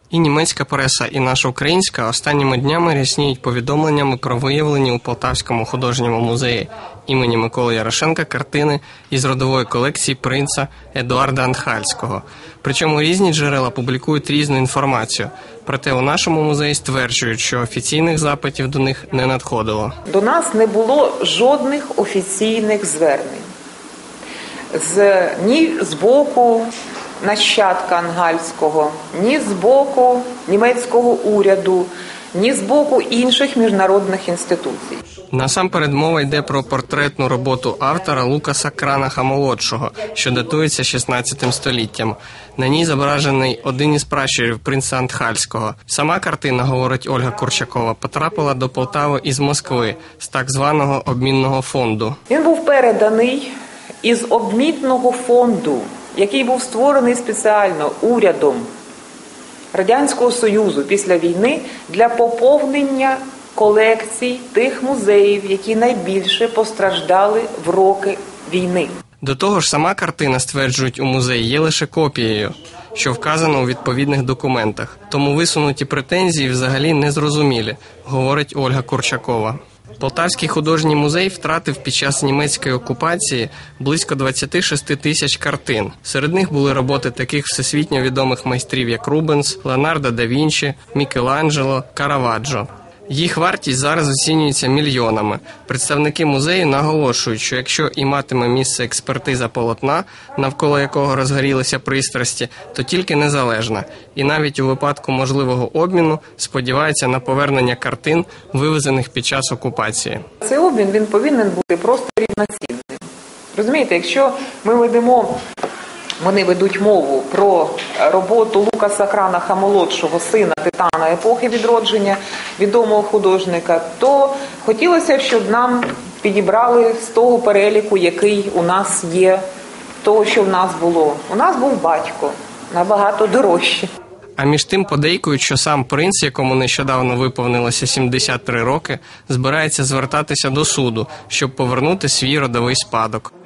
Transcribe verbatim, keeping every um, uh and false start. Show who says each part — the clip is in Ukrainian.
Speaker 1: І німецька преса, і наша українська останніми днями рясніють повідомленнями про виявлені у Полтавському художньому музеї імені Миколи Ярошенка картини із родової колекції принца Едуарда Анхальського. Причому різні джерела публікують різну інформацію. Проте у нашому музеї стверджують, що офіційних запитів до них не надходило.
Speaker 2: До нас не було жодних офіційних звернень. З, ні з боку нащадка Ангальського, ні з боку німецького уряду, ні з боку інших міжнародних інституцій.
Speaker 1: Насамперед мова йде про портретну роботу автора Лукаса Кранаха-молодшого, що датується шістнадцятим століттям. На ній зображений один із пращурів принца Анхальського. Сама картина, говорить Ольга Курчакова, потрапила до Полтави із Москви, з так званого обмінного фонду.
Speaker 2: Він був переданий із обмінного фонду, який був створений спеціально урядом Радянського Союзу після війни для поповнення колекцій тих музеїв, які найбільше постраждали в роки війни.
Speaker 1: До того ж, сама картина, стверджують у музеї, є лише копією, що вказано у відповідних документах. Тому висунуті претензії взагалі незрозумілі, говорить Ольга Курчакова. Полтавський художній музей втратив під час німецької окупації близько двадцять шість тисяч картин. Серед них були роботи таких всесвітньо відомих майстрів, як Рубенс, Леонардо да Вінчі, Мікеланджело, Караваджо. Їх вартість зараз оцінюється мільйонами. Представники музею наголошують, що якщо і матиме місце експертиза полотна, навколо якого розгорілися пристрасті, то тільки незалежна. І навіть у випадку можливого обміну сподіваються на повернення картин, вивезених під час окупації.
Speaker 2: Цей обмін, він повинен бути просто рівноцінним. Розумієте, якщо ми ведемо, вони ведуть мову про роботу Лукаса Кранаха-молодшого, сина титана епохи відродження, відомого художника, то хотілося б, щоб нам підібрали з того переліку, який у нас є, того, що в нас було. У нас був батько, набагато дорожче.
Speaker 1: А між тим подейкують, що сам принц, якому нещодавно виповнилося сімдесят три роки, збирається звертатися до суду, щоб повернути свій родовий спадок.